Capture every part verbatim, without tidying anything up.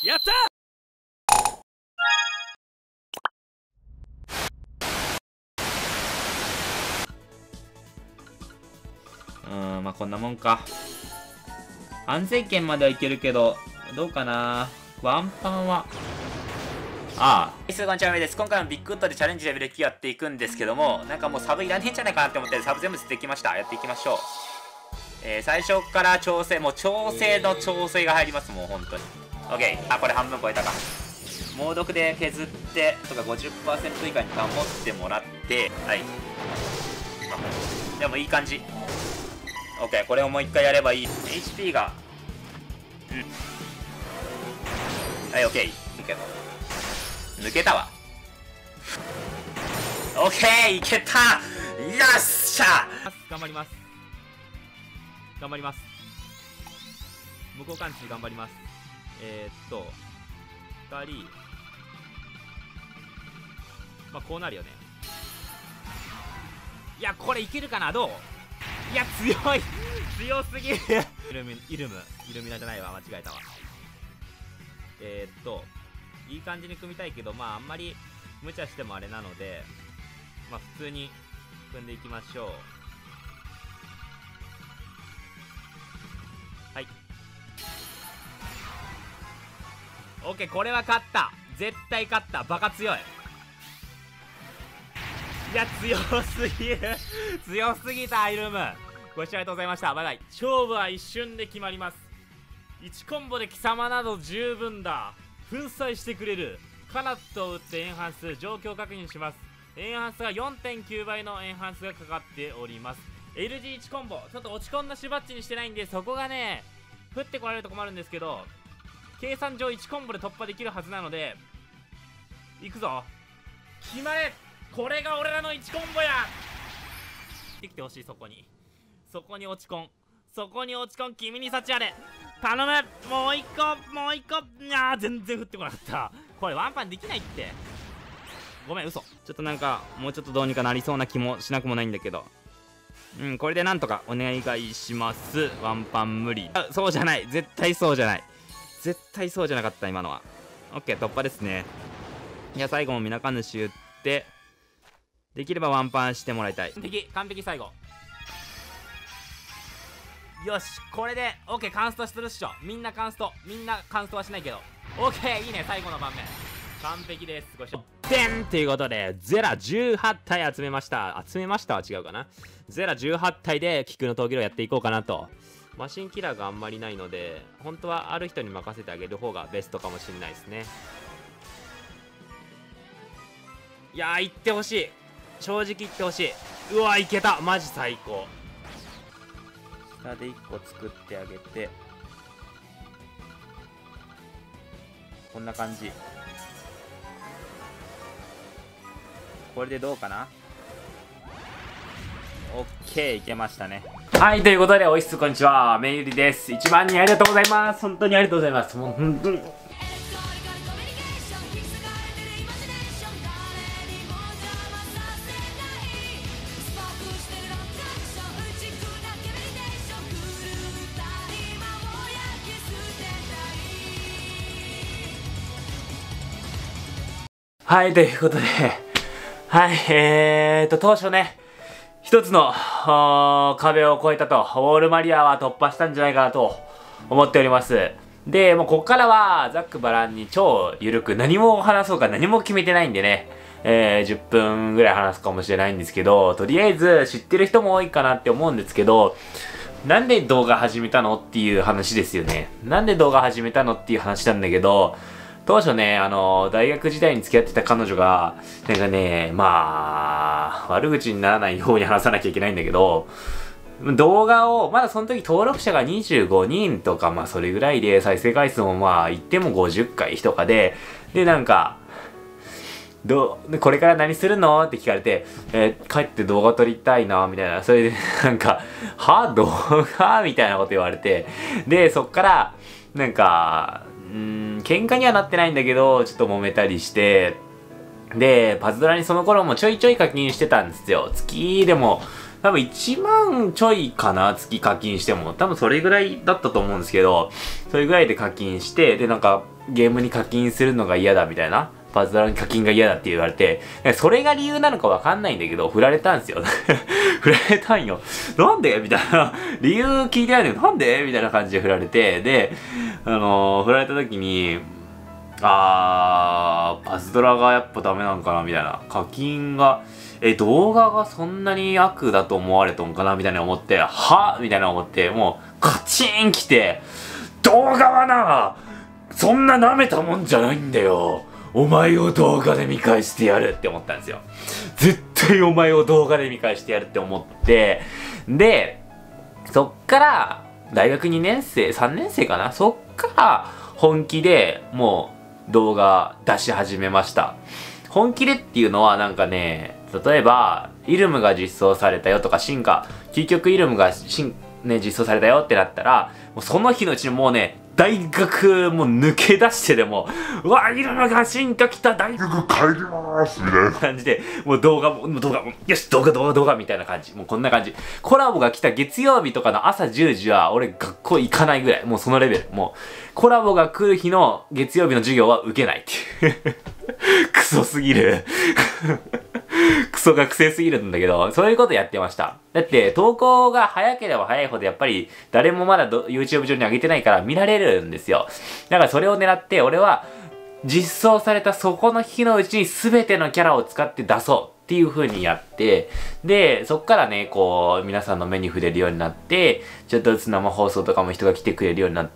やった。 うーん、まあこんなもんか。安全圏まではいけるけど、どうかな。ワンパンは。ああ。数こんにちは、めです。今回もビッグウッドでチャレンジレベルきゅうやっていくんですけども、なんかもうサブいらねえんじゃないかなって思ってサブ全部捨ててきました。やっていきましょう。えー、最初から調整、もう調整の調整が入ります、もう本当に。OK。あ、これ半分超えたか。猛毒で削ってとか ごじゅっパーセント 以下に保ってもらって、はい。でもいい感じ。OK。これをもう一回やればいい。エイチピー が、うん。はい、OK。抜けた。抜けたわ。OK。いけた。よっしゃ。 頑張ります。頑張ります。向こう感知頑張ります。えー、っとふたり、まあこうなるよね。いやこれいけるかな。どう。いや強い強すぎるイルミイルムイルミナじゃないわ、間違えたわ。えー、っといい感じに組みたいけど、まああんまり無茶してもあれなので、まあ普通に組んでいきましょう。はい。 OK。 これは勝った。絶対勝った。バカ強い。いや強すぎる強すぎた。アイルームご視聴ありがとうございました。バイバイ。勝負は一瞬で決まります。いちコンボで貴様など十分だ。粉砕してくれる。カナットを打ってエンハンス状況確認します。エンハンスが よんてんきゅう 倍のエンハンスがかかっております。 エルジーいち コンボちょっと落ち込んだしばっちにしてないんで、そこがね降ってこられると困るんですけど、計算上いちコンボで突破できるはずなので、いくぞ。決まれ。これが俺らのいちコンボや。できてほしい。そこにそこに落ち込んそこに落ち込ん君に幸あれ。頼む。もう一個もう一個。いやー全然降ってこなかった。これワンパンできないって。ごめん、嘘。ちょっとなんかもうちょっとどうにかなりそうな気もしなくもないんだけど、うん、これでなんとかお願いします。ワンパン無理。あ、そうじゃない。絶対そうじゃない。絶対そうじゃなかった今のは。 OK。 突破ですね。いや最後も皆か主打って、できればワンパンしてもらいたい。完璧完璧。最後よし、これで OK。 カンストするっしょ。みんなカンストみんなカンストはしないけど OK。 いいね。最後の盤面完璧です。ご視聴でんということでゼラじゅうはち体集めました。集めましたは違うかな。ゼラじゅうはち体で菊の闘技をやっていこうかなと。マシンキラーがあんまりないので、本当はある人に任せてあげる方がベストかもしれないですね。いやー、行ってほしい。正直言ってほしい。うわ、いけた。マジ最高。下でいっこ作ってあげて、こんな感じ。これでどうかな。オッケー、いけましたね。はい、ということで、おいしすこんにちは、めゆりです。いちまんにんありがとうございます。本当にありがとうございます。もう本当に。はい、ということで、はい、えーと、当初ね、一つの壁を越えたと、ウォールマリアは突破したんじゃないかなと思っております。で、もうここからは、ざっくばらんに超ゆるく、何も話そうか何も決めてないんでね、えー、じゅっぷんぐらい話すかもしれないんですけど、とりあえず知ってる人も多いかなって思うんですけど、なんで動画始めたのっていう話ですよね。なんで動画始めたのっていう話なんだけど、当初ね、あの、大学時代に付き合ってた彼女が、なんかね、まあ、悪口にならないように話さなきゃいけないんだけど、動画を、まだその時登録者がにじゅうごにんとか、まあそれぐらいで、再生回数もまあ言ってもごじゅっかいとかで、で、なんか、どう、これから何するのって聞かれて、えー、帰って動画撮りたいな、みたいな。それで、なんか、は動画みたいなこと言われて、で、そっから、なんか、うーん、喧嘩にはなってないんだけど、ちょっと揉めたりして、で、パズドラにその頃もちょいちょい課金してたんですよ。月でも多分いちまんちょいかな、月課金しても。多分それぐらいだったと思うんですけど、それぐらいで課金して、で、なんか、ゲームに課金するのが嫌だみたいな。パズドラに課金が嫌だって言われて、それが理由なのかわかんないんだけど、振られたんですよ。振られたんよ。なんでみたいな。理由聞いてないのに、なんでみたいな感じで振られて、で、あのー、振られた時に、あー、パズドラがやっぱダメなんかなみたいな。課金が、え、動画がそんなに悪だと思われとんかなみたいな思って、はみたいな思って、もう、カチーン来て、動画はな、そんな舐めたもんじゃないんだよ。お前を動画で見返してやるって思ったんですよ。絶対お前を動画で見返してやるって思って、で、そっから、大学にねん生、さんねん生かな、そっから、本気でもう動画出し始めました。本気でっていうのはなんかね、例えば、イルムが実装されたよとか、進化、究極イルムが進、ね、実装されたよってなったら、もうその日のうちにもうね、大学も抜け出してでも、うわ、イルムが進化来た、大学帰りまーすみたいな感じで、もう動画も、動画も、よし、動画、動画、動画みたいな感じ。もうこんな感じ。コラボが来た月曜日とかの朝じゅうじは、俺学校行かないぐらい。もうそのレベル。もう、コラボが来る日の月曜日の授業は受けないっていう。クソすぎる。クソ学生すぎるんだけど、そういうことやってました。だって、投稿が早ければ早いほどやっぱり、誰もまだ YouTube 上に上げてないから見られるんですよ。だからそれを狙って、俺は、実装されたそこの日のうちに全てのキャラを使って出そうっていう風にやって、で、そっからね、こう、皆さんの目に触れるようになって、ちょっとずつ生放送とかも人が来てくれるようになって、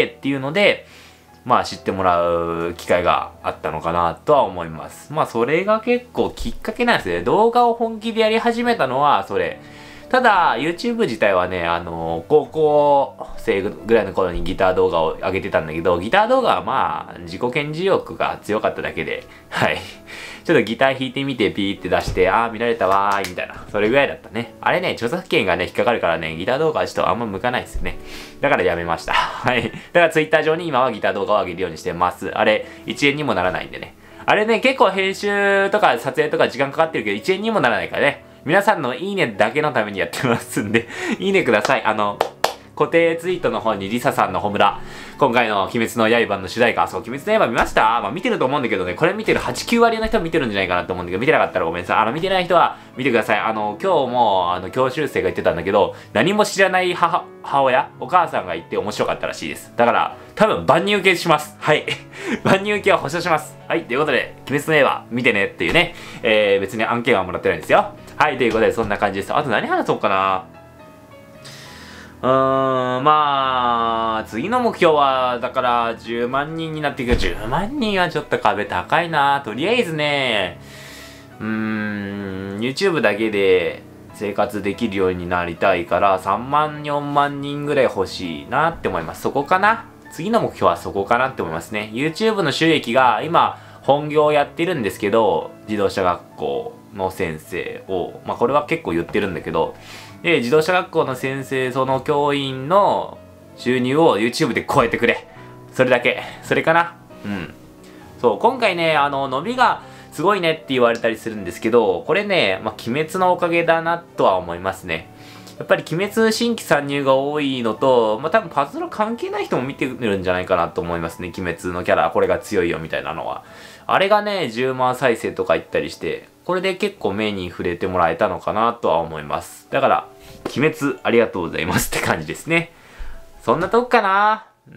っていうので、まあ知ってもらう機会があったのかなとは思います。まあそれが結構きっかけなんですね。動画を本気でやり始めたのはそれ。ただ YouTube 自体はね、あの、高校生ぐらいの頃にギター動画を上げてたんだけど、ギター動画はまあ自己顕示欲が強かっただけで、はい。ちょっとギター弾いてみてピーって出して、あー見られたわーいみたいな。それぐらいだったね。あれね、著作権がね、引っかかるからね、ギター動画はちょっとあんま向かないですよね。だからやめました。はい。だから Twitter 上に今はギター動画を上げるようにしてます。あれ、いちえんにもならないんでね。あれね、結構編集とか撮影とか時間かかってるけど、いちえんにもならないからね。皆さんのいいねだけのためにやってますんで、いいねください。あの、固定ツイートの方にリサさんのホムラ、今回の鬼滅の刃の主題歌、そう、鬼滅の刃見ました？まあ見てると思うんだけどね、これ見てるはち、きゅう割の人見てるんじゃないかなと思うんだけど、見てなかったらごめんなさい。あの、見てない人は見てください。あの、今日も、あの、教習生が言ってたんだけど、何も知らない母、母親、お母さんが言って面白かったらしいです。だから、多分万人受けします。はい。万人受けは保証します。はい。ということで、鬼滅の刃見てねっていうね、えー、別に案件はもらってないんですよ。はい。ということで、そんな感じです。あと何話そうかな。うーん、まあ、次の目標は、だから、じゅうまんにんになっていく。じゅうまんにんはちょっと壁高いな。とりあえずね、うーん、YouTube だけで生活できるようになりたいから、さんまん、よんまんにんぐらい欲しいなって思います。そこかな。次の目標はそこかなって思いますね。YouTube の収益が、今、本業やってるんですけど、自動車学校の先生を、まあこれは結構言ってるんだけど、で、自動車学校の先生、その教員の収入を YouTube で超えてくれ。それだけ。それかな。うん。そう、今回ね、あの、伸びがすごいねって言われたりするんですけど、これね、まあ、鬼滅のおかげだなとは思いますね。やっぱり鬼滅新規参入が多いのと、まあ、多分パズドラ関係ない人も見てるんじゃないかなと思いますね。鬼滅のキャラ、これが強いよみたいなのは。あれがね、じゅうまん再生とかいったりして、これで結構目に触れてもらえたのかなとは思います。だから、鬼滅ありがとうございますって感じですね。そんなとこかな。うん。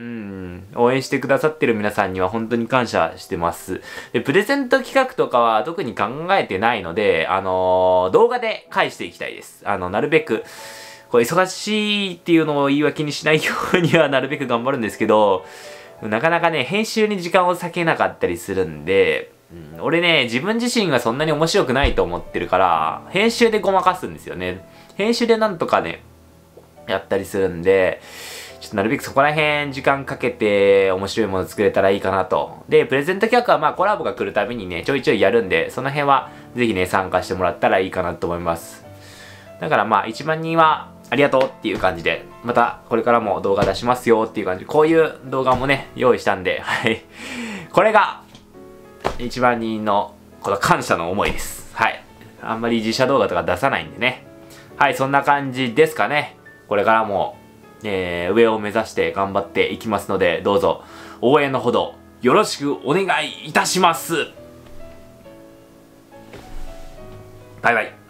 応援してくださってる皆さんには本当に感謝してます。で、プレゼント企画とかは特に考えてないので、あのー、動画で返していきたいです。あの、なるべく、これ忙しいっていうのを言い訳にしないようにはなるべく頑張るんですけど、なかなかね、編集に時間を割けなかったりするんで、うん、俺ね、自分自身がそんなに面白くないと思ってるから、編集でごまかすんですよね。編集でなんとかね、やったりするんで、ちょっとなるべくそこら辺時間かけて面白いもの作れたらいいかなと。で、プレゼント企画はまあコラボが来るたびにね、ちょいちょいやるんで、その辺はぜひね、参加してもらったらいいかなと思います。だからまあいちまんにんはありがとうっていう感じで、またこれからも動画出しますよっていう感じ。こういう動画もね、用意したんで、はい。これが、いちまんにんのこの感謝の思いです。はい。あんまり自社動画とか出さないんでね。 はい、そんな感じですかね。これからも、えー、上を目指して頑張っていきますので、どうぞ応援のほどよろしくお願いいたします。バイバイ。